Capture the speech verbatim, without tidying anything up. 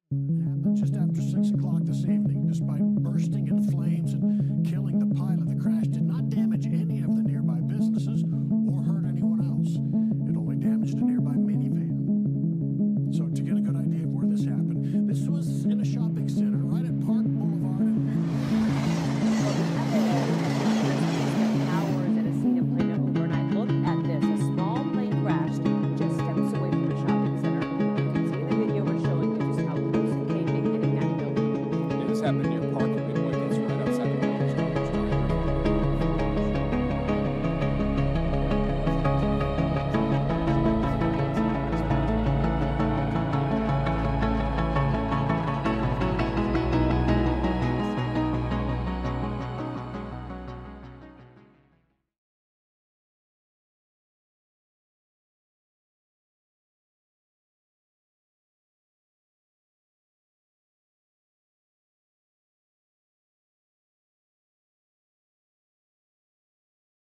happened just after six o'clock this evening. Despite bursting in flames and killing the pilot, the crash did not damage any of the nearby businesses or hurt anyone else.